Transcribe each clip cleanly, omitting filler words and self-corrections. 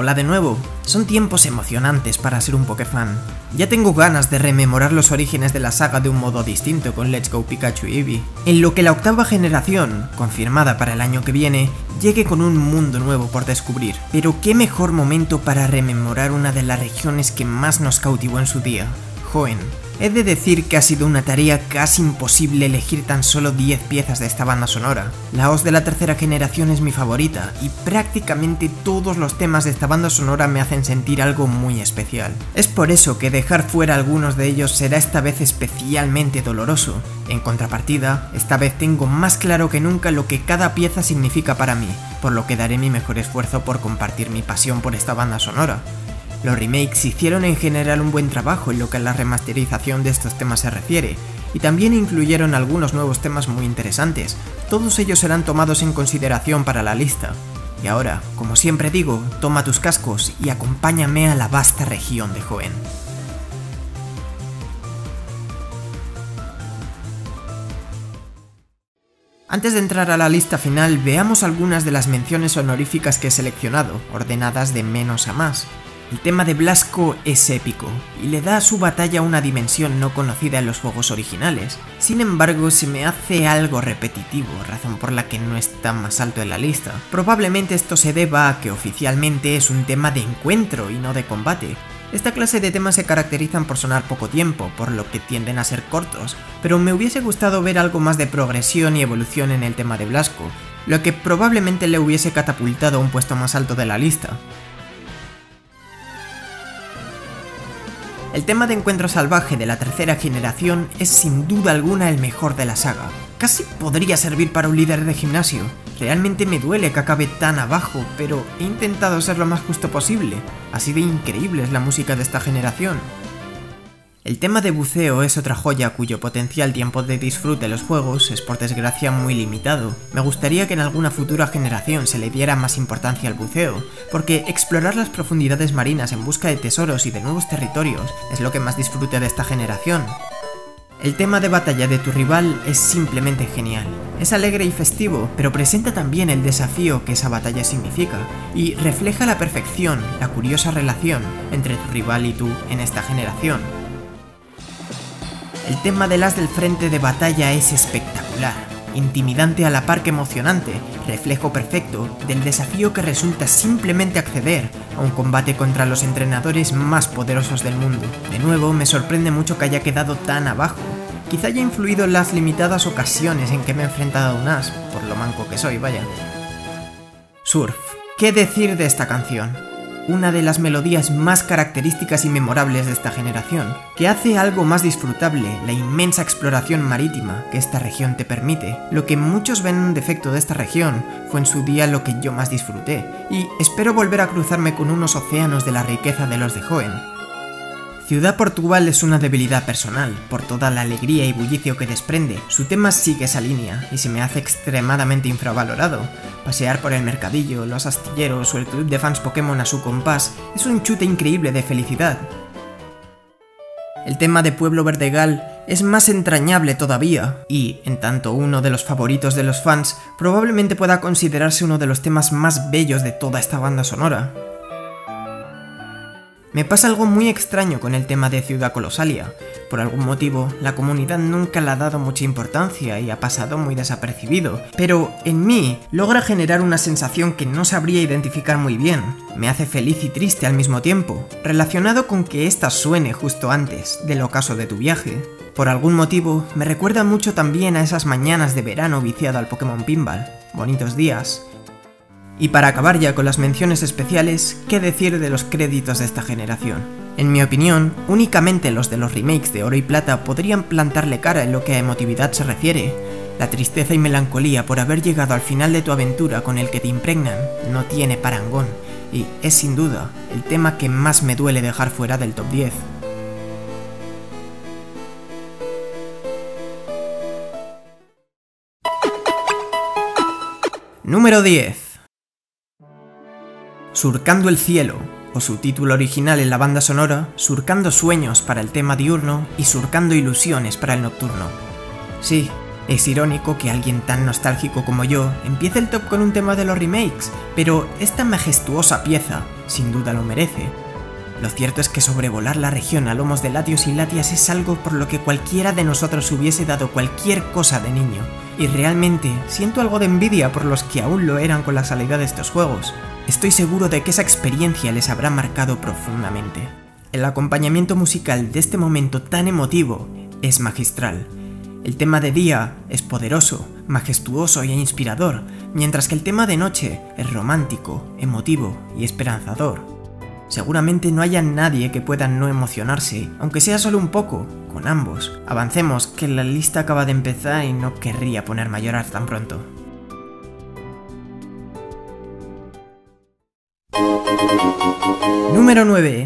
Hola de nuevo, son tiempos emocionantes para ser un Pokéfan. Ya tengo ganas de rememorar los orígenes de la saga de un modo distinto con Let's Go Pikachu y Eevee, en lo que la octava generación, confirmada para el año que viene, llegue con un mundo nuevo por descubrir. Pero qué mejor momento para rememorar una de las regiones que más nos cautivó en su día, Hoenn. He de decir que ha sido una tarea casi imposible elegir tan solo 10 piezas de esta banda sonora. La OST de la tercera generación es mi favorita, y prácticamente todos los temas de esta banda sonora me hacen sentir algo muy especial. Es por eso que dejar fuera algunos de ellos será esta vez especialmente doloroso. En contrapartida, esta vez tengo más claro que nunca lo que cada pieza significa para mí, por lo que daré mi mejor esfuerzo por compartir mi pasión por esta banda sonora. Los remakes hicieron en general un buen trabajo en lo que a la remasterización de estos temas se refiere, y también incluyeron algunos nuevos temas muy interesantes. Todos ellos serán tomados en consideración para la lista. Y ahora, como siempre digo, toma tus cascos y acompáñame a la vasta región de Hoenn. Antes de entrar a la lista final, veamos algunas de las menciones honoríficas que he seleccionado, ordenadas de menos a más. El tema de Blasko es épico, y le da a su batalla una dimensión no conocida en los juegos originales. Sin embargo, se me hace algo repetitivo, razón por la que no está más alto en la lista. Probablemente esto se deba a que oficialmente es un tema de encuentro y no de combate. Esta clase de temas se caracterizan por sonar poco tiempo, por lo que tienden a ser cortos, pero me hubiese gustado ver algo más de progresión y evolución en el tema de Blasko, lo que probablemente le hubiese catapultado a un puesto más alto de la lista. El tema de Encuentro Salvaje de la tercera generación es sin duda alguna el mejor de la saga. Casi podría servir para un líder de gimnasio. Realmente me duele que acabe tan abajo, pero he intentado ser lo más justo posible. Así de increíble es la música de esta generación. El tema de buceo es otra joya cuyo potencial tiempo de disfrute de los juegos es por desgracia muy limitado. Me gustaría que en alguna futura generación se le diera más importancia al buceo, porque explorar las profundidades marinas en busca de tesoros y de nuevos territorios es lo que más disfrute de esta generación. El tema de batalla de tu rival es simplemente genial. Es alegre y festivo, pero presenta también el desafío que esa batalla significa, y refleja a la perfección la curiosa relación entre tu rival y tú en esta generación. El tema del as del frente de batalla es espectacular, intimidante a la par que emocionante, reflejo perfecto del desafío que resulta simplemente acceder a un combate contra los entrenadores más poderosos del mundo. De nuevo, me sorprende mucho que haya quedado tan abajo. Quizá haya influido en las limitadas ocasiones en que me he enfrentado a un as, por lo manco que soy, vaya. Surf. ¿Qué decir de esta canción? Una de las melodías más características y memorables de esta generación, que hace algo más disfrutable la inmensa exploración marítima que esta región te permite. Lo que muchos ven un defecto de esta región fue en su día lo que yo más disfruté, y espero volver a cruzarme con unos océanos de la riqueza de los de Hoenn. Ciudad Portugal es una debilidad personal, por toda la alegría y bullicio que desprende. Su tema sigue esa línea, y se me hace extremadamente infravalorado. Pasear por el mercadillo, los astilleros o el club de fans Pokémon a su compás es un chute increíble de felicidad. El tema de Pueblo Verdegal es más entrañable todavía, y, en tanto uno de los favoritos de los fans, probablemente pueda considerarse uno de los temas más bellos de toda esta banda sonora. Me pasa algo muy extraño con el tema de Ciudad Colosalia. Por algún motivo, la comunidad nunca le ha dado mucha importancia y ha pasado muy desapercibido, pero en mí logra generar una sensación que no sabría identificar muy bien. Me hace feliz y triste al mismo tiempo, relacionado con que esta suene justo antes del ocaso de tu viaje. Por algún motivo, me recuerda mucho también a esas mañanas de verano viciado al Pokémon Pinball. Bonitos días. Y para acabar ya con las menciones especiales, ¿qué decir de los créditos de esta generación? En mi opinión, únicamente los de los remakes de Oro y Plata podrían plantarle cara en lo que a emotividad se refiere. La tristeza y melancolía por haber llegado al final de tu aventura con el que te impregnan no tiene parangón, y es sin duda el tema que más me duele dejar fuera del top 10. Número 10. Surcando el cielo, o su título original en la banda sonora, Surcando sueños para el tema diurno y Surcando ilusiones para el nocturno. Sí, Es irónico que alguien tan nostálgico como yo empiece el top con un tema de los remakes, pero esta majestuosa pieza sin duda lo merece. Lo cierto es que sobrevolar la región a lomos de latios y latias es algo por lo que cualquiera de nosotros hubiese dado cualquier cosa de niño, y realmente siento algo de envidia por los que aún lo eran con la salida de estos juegos. Estoy seguro de que esa experiencia les habrá marcado profundamente. El acompañamiento musical de este momento tan emotivo es magistral. El tema de día es poderoso, majestuoso e inspirador, mientras que el tema de noche es romántico, emotivo y esperanzador. Seguramente no haya nadie que pueda no emocionarse, aunque sea solo un poco, con ambos. Avancemos, que la lista acaba de empezar y no querría ponerme a llorar tan pronto. Número 9.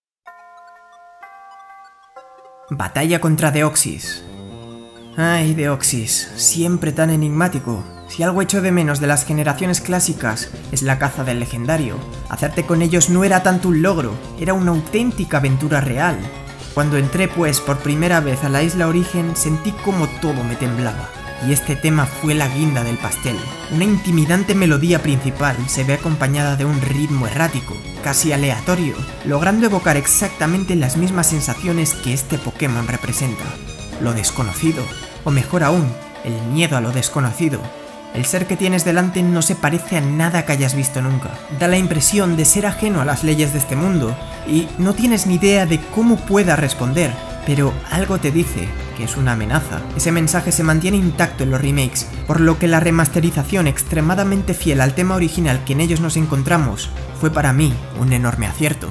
Batalla contra Deoxys. Ay, Deoxys, siempre tan enigmático. Si algo echo de menos de las generaciones clásicas es la caza del legendario. Hacerte con ellos no era tanto un logro, era una auténtica aventura real. Cuando entré pues por primera vez a la isla Origen sentí como todo me temblaba. Y este tema fue la guinda del pastel. Una intimidante melodía principal se ve acompañada de un ritmo errático, casi aleatorio, logrando evocar exactamente las mismas sensaciones que este Pokémon representa. Lo desconocido, o mejor aún, el miedo a lo desconocido. El ser que tienes delante no se parece a nada que hayas visto nunca. Da la impresión de ser ajeno a las leyes de este mundo, y no tienes ni idea de cómo pueda responder, pero algo te dice que es una amenaza. Ese mensaje se mantiene intacto en los remakes, por lo que la remasterización extremadamente fiel al tema original que en ellos nos encontramos fue para mí un enorme acierto.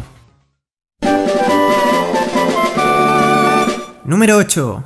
Número 8.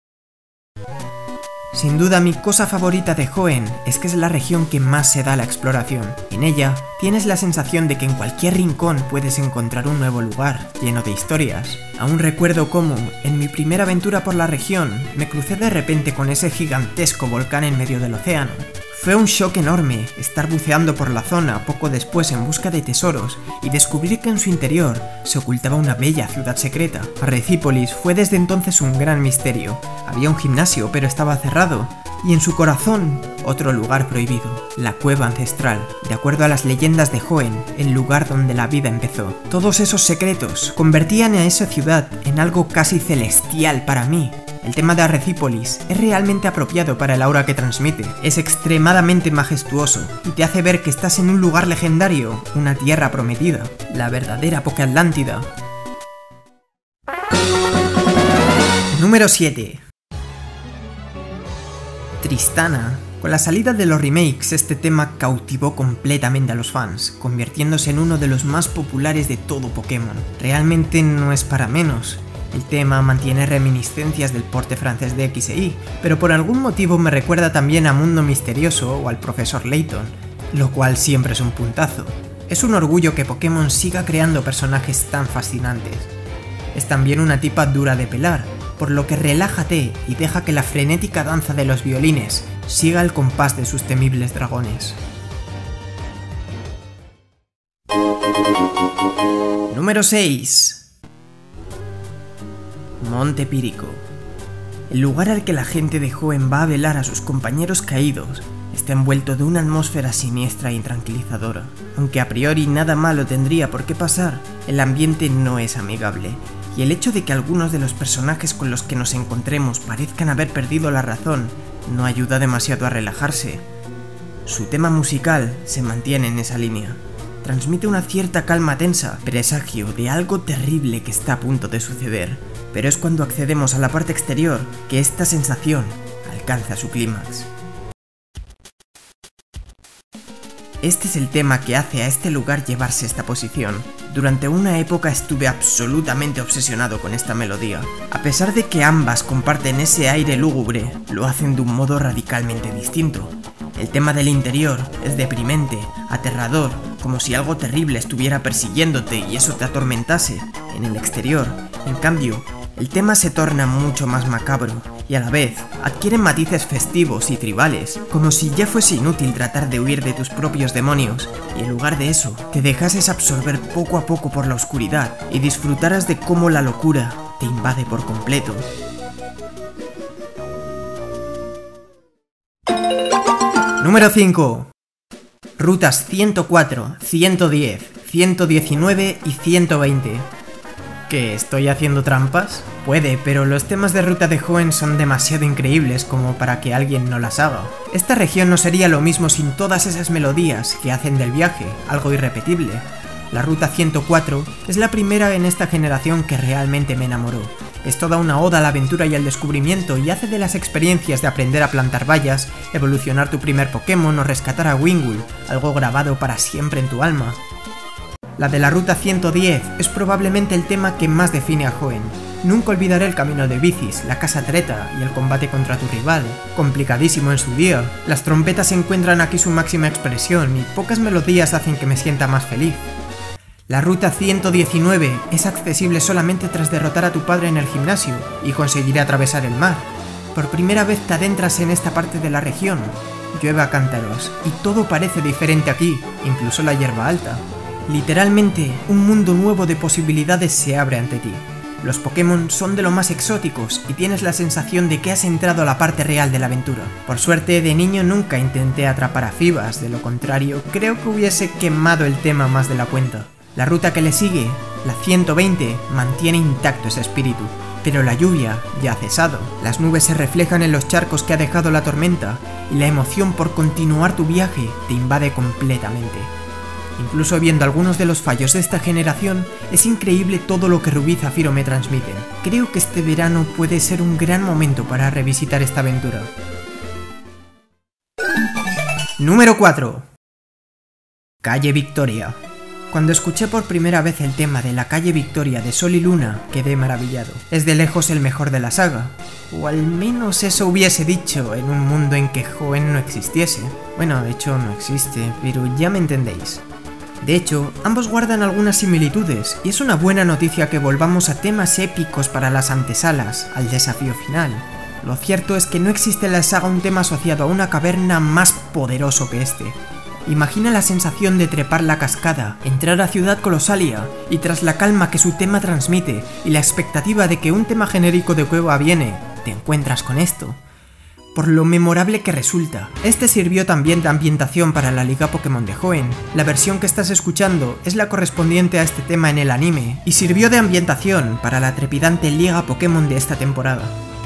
Sin duda mi cosa favorita de Hoenn es que es la región que más se da a la exploración. En ella tienes la sensación de que en cualquier rincón puedes encontrar un nuevo lugar, lleno de historias. Aún recuerdo cómo, en mi primera aventura por la región, me crucé de repente con ese gigantesco volcán en medio del océano. Fue un shock enorme estar buceando por la zona poco después en busca de tesoros y descubrir que en su interior se ocultaba una bella ciudad secreta. Arrecípolis fue desde entonces un gran misterio. Había un gimnasio pero estaba cerrado, y en su corazón otro lugar prohibido, la cueva ancestral, de acuerdo a las leyendas de Hoenn, el lugar donde la vida empezó. Todos esos secretos convertían a esa ciudad en algo casi celestial para mí. El tema de Arrecípolis es realmente apropiado para el aura que transmite, es extremadamente majestuoso y te hace ver que estás en un lugar legendario, una tierra prometida, la verdadera Pokéatlántida. Número 7. Tristana. Con la salida de los remakes, este tema cautivó completamente a los fans, convirtiéndose en uno de los más populares de todo Pokémon. Realmente no es para menos. El tema mantiene reminiscencias del porte francés de X e Y, pero por algún motivo me recuerda también a Mundo Misterioso o al Profesor Layton, lo cual siempre es un puntazo. Es un orgullo que Pokémon siga creando personajes tan fascinantes. Es también una tipa dura de pelar, por lo que relájate y deja que la frenética danza de los violines siga el compás de sus temibles dragones. Número 6. Monte Pírico. El lugar al que la gente de Hoenn va a velar a sus compañeros caídos está envuelto de una atmósfera siniestra e intranquilizadora. Aunque a priori nada malo tendría por qué pasar, el ambiente no es amigable, y el hecho de que algunos de los personajes con los que nos encontremos parezcan haber perdido la razón no ayuda demasiado a relajarse. Su tema musical se mantiene en esa línea. Transmite una cierta calma tensa, presagio de algo terrible que está a punto de suceder, pero es cuando accedemos a la parte exterior que esta sensación alcanza su clímax. Este es el tema que hace a este lugar llevarse esta posición. Durante una época estuve absolutamente obsesionado con esta melodía. A pesar de que ambas comparten ese aire lúgubre, lo hacen de un modo radicalmente distinto. El tema del interior es deprimente, aterrador, como si algo terrible estuviera persiguiéndote y eso te atormentase. En el exterior, en cambio, el tema se torna mucho más macabro y a la vez adquiere matices festivos y tribales, como si ya fuese inútil tratar de huir de tus propios demonios y en lugar de eso te dejases absorber poco a poco por la oscuridad y disfrutaras de cómo la locura te invade por completo. Número 5. Rutas 104, 110, 119 y 120. ¿Qué, estoy haciendo trampas? Puede, pero los temas de Ruta de Hoenn son demasiado increíbles como para que alguien no las haga. Esta región no sería lo mismo sin todas esas melodías que hacen del viaje algo irrepetible. La Ruta 104 es la primera en esta generación que realmente me enamoró. Es toda una oda a la aventura y al descubrimiento y hace de las experiencias de aprender a plantar bayas, evolucionar tu primer Pokémon o rescatar a Wingull algo grabado para siempre en tu alma. La de la Ruta 110 es probablemente el tema que más define a Hoenn. Nunca olvidaré el camino de Vicis, la casa treta y el combate contra tu rival, complicadísimo en su día. Las trompetas encuentran aquí su máxima expresión y pocas melodías hacen que me sienta más feliz. La Ruta 119 es accesible solamente tras derrotar a tu padre en el gimnasio y conseguir atravesar el mar. Por primera vez te adentras en esta parte de la región. Llueve a cántaros y todo parece diferente aquí, incluso la hierba alta. Literalmente, un mundo nuevo de posibilidades se abre ante ti. Los Pokémon son de lo más exóticos y tienes la sensación de que has entrado a la parte real de la aventura. Por suerte, de niño nunca intenté atrapar a Fibas, de lo contrario, creo que hubiese quemado el tema más de la cuenta. La ruta que le sigue, la 120, mantiene intacto ese espíritu, pero la lluvia ya ha cesado. Las nubes se reflejan en los charcos que ha dejado la tormenta y la emoción por continuar tu viaje te invade completamente. Incluso viendo algunos de los fallos de esta generación, es increíble todo lo que Rubí y Zafiro me transmiten. Creo que este verano puede ser un gran momento para revisitar esta aventura. Número 4. Calle Victoria. Cuando escuché por primera vez el tema de la calle Victoria de Sol y Luna, quedé maravillado. Es de lejos el mejor de la saga, o al menos eso hubiese dicho en un mundo en que Hoenn no existiese. Bueno, de hecho no existe, pero ya me entendéis. De hecho, ambos guardan algunas similitudes, y es una buena noticia que volvamos a temas épicos para las antesalas, al desafío final. Lo cierto es que no existe en la saga un tema asociado a una caverna más poderoso que este. Imagina la sensación de trepar la cascada, entrar a Ciudad Colosalia, y tras la calma que su tema transmite y la expectativa de que un tema genérico de cueva viene, te encuentras con esto. Por lo memorable que resulta. Este sirvió también de ambientación para la Liga Pokémon de Hoenn. La versión que estás escuchando es la correspondiente a este tema en el anime, y sirvió de ambientación para la trepidante Liga Pokémon de esta temporada.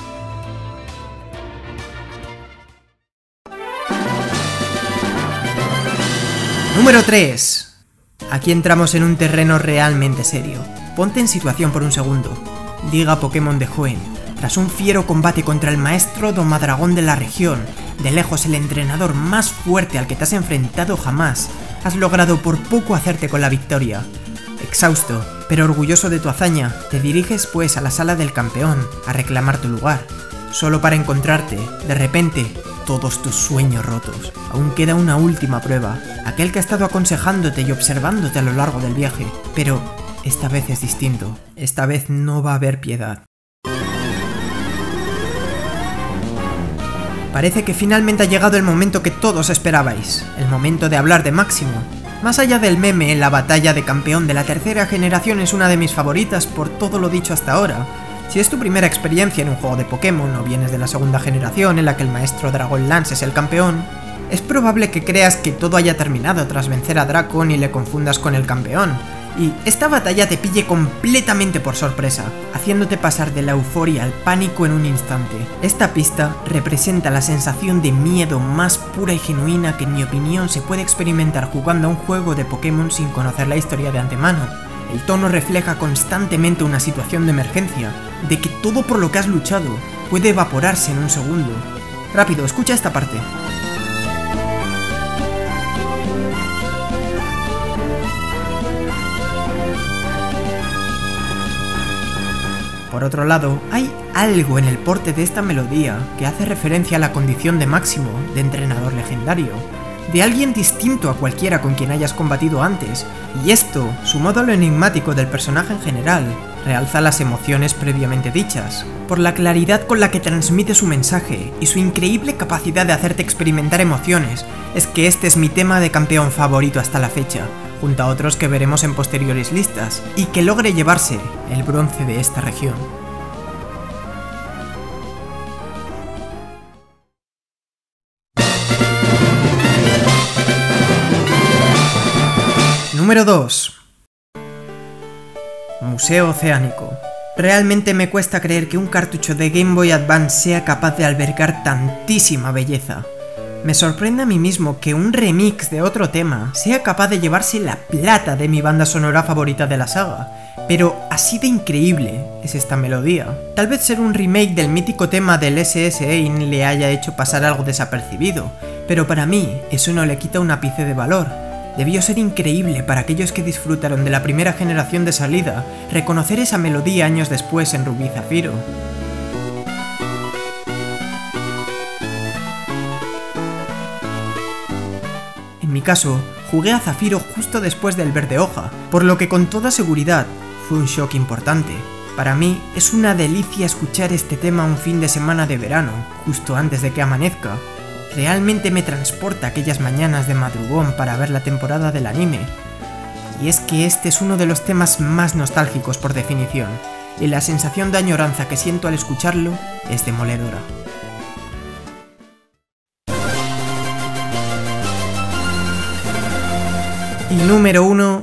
Número 3. Aquí entramos en un terreno realmente serio. Ponte en situación por un segundo. Liga Pokémon de Hoenn. Tras un fiero combate contra el maestro Domadragón de la región, de lejos el entrenador más fuerte al que te has enfrentado jamás, has logrado por poco hacerte con la victoria. Exhausto, pero orgulloso de tu hazaña, te diriges pues a la sala del campeón, a reclamar tu lugar. Solo para encontrarte, de repente, todos tus sueños rotos. Aún queda una última prueba, aquel que ha estado aconsejándote y observándote a lo largo del viaje. Pero esta vez es distinto, esta vez no va a haber piedad. Parece que finalmente ha llegado el momento que todos esperabais, el momento de hablar de Máximo. Más allá del meme, la batalla de campeón de la tercera generación es una de mis favoritas por todo lo dicho hasta ahora. Si es tu primera experiencia en un juego de Pokémon o vienes de la segunda generación en la que el maestro Dragonlance es el campeón, es probable que creas que todo haya terminado tras vencer a Dracon y le confundas con el campeón, y esta batalla te pille completamente por sorpresa, haciéndote pasar de la euforia al pánico en un instante. Esta pista representa la sensación de miedo más pura y genuina que en mi opinión se puede experimentar jugando a un juego de Pokémon sin conocer la historia de antemano. El tono refleja constantemente una situación de emergencia, de que todo por lo que has luchado puede evaporarse en un segundo. Rápido, escucha esta parte. Por otro lado, hay algo en el porte de esta melodía que hace referencia a la condición de Máximo, de entrenador legendario, de alguien distinto a cualquiera con quien hayas combatido antes, y esto, sumado a lo enigmático del personaje en general, realza las emociones previamente dichas, por la claridad con la que transmite su mensaje y su increíble capacidad de hacerte experimentar emociones. Es que este es mi tema de campeón favorito hasta la fecha, junto a otros que veremos en posteriores listas, y que logre llevarse el bronce de esta región. Número 2. Museo Oceánico. Realmente me cuesta creer que un cartucho de Game Boy Advance sea capaz de albergar tantísima belleza. Me sorprende a mí mismo que un remix de otro tema sea capaz de llevarse la plata de mi banda sonora favorita de la saga, pero así de increíble es esta melodía. Tal vez ser un remake del mítico tema del SS-8 le haya hecho pasar algo desapercibido, pero para mí eso no le quita un ápice de valor. Debió ser increíble para aquellos que disfrutaron de la primera generación de salida reconocer esa melodía años después en Rubí y Zafiro. En mi caso, jugué a Zafiro justo después del Verde Hoja, por lo que con toda seguridad fue un shock importante. Para mí es una delicia escuchar este tema un fin de semana de verano, justo antes de que amanezca. Realmente me transporta a aquellas mañanas de madrugón para ver la temporada del anime. Y es que este es uno de los temas más nostálgicos por definición, y la sensación de añoranza que siento al escucharlo es demoledora. Y número 1...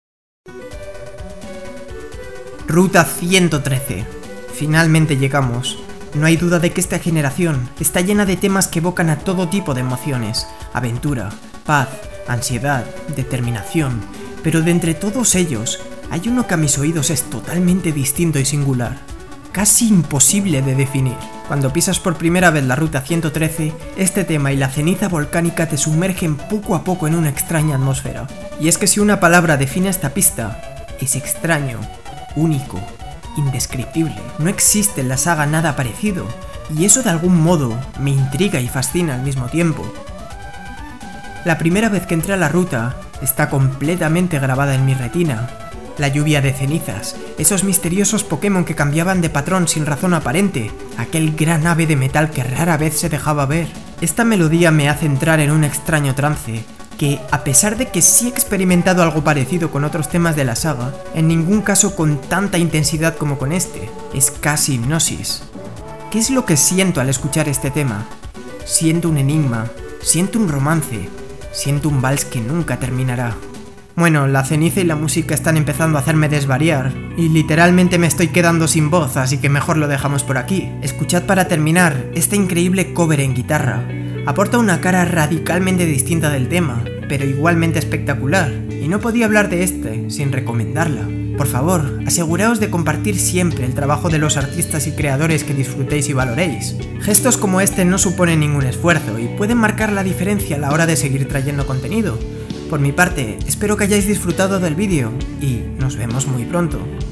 Ruta 113. Finalmente llegamos. No hay duda de que esta generación está llena de temas que evocan a todo tipo de emociones: aventura, paz, ansiedad, determinación, pero de entre todos ellos hay uno que a mis oídos es totalmente distinto y singular, casi imposible de definir. Cuando pisas por primera vez la Ruta 113, este tema y la ceniza volcánica te sumergen poco a poco en una extraña atmósfera. Y es que si una palabra define esta pista, es extraño, único, indescriptible. No existe en la saga nada parecido, y eso de algún modo me intriga y fascina al mismo tiempo. La primera vez que entré a la ruta está completamente grabada en mi retina. La lluvia de cenizas, esos misteriosos Pokémon que cambiaban de patrón sin razón aparente, aquel gran ave de metal que rara vez se dejaba ver. Esta melodía me hace entrar en un extraño trance, que, a pesar de que sí he experimentado algo parecido con otros temas de la saga, en ningún caso con tanta intensidad como con este, es casi hipnosis. ¿Qué es lo que siento al escuchar este tema? Siento un enigma, siento un romance, siento un vals que nunca terminará. Bueno, la ceniza y la música están empezando a hacerme desvariar, y literalmente me estoy quedando sin voz, así que mejor lo dejamos por aquí. Escuchad para terminar este increíble cover en guitarra. Aporta una cara radicalmente distinta del tema, pero igualmente espectacular, y no podía hablar de este sin recomendarla. Por favor, aseguraos de compartir siempre el trabajo de los artistas y creadores que disfrutéis y valoréis. Gestos como este no suponen ningún esfuerzo y pueden marcar la diferencia a la hora de seguir trayendo contenido. Por mi parte, espero que hayáis disfrutado del vídeo y nos vemos muy pronto.